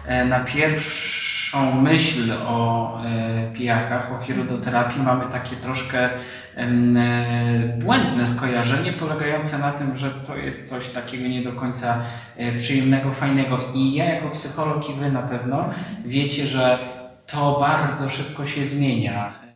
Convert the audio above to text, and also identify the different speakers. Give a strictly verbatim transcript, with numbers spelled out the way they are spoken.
Speaker 1: na pierwszą myśl o pijakach, o hirudoterapii mamy takie troszkę błędne skojarzenie polegające na tym, że to jest coś takiego nie do końca przyjemnego, fajnego. I ja jako psycholog i wy na pewno wiecie, że to bardzo szybko się zmienia.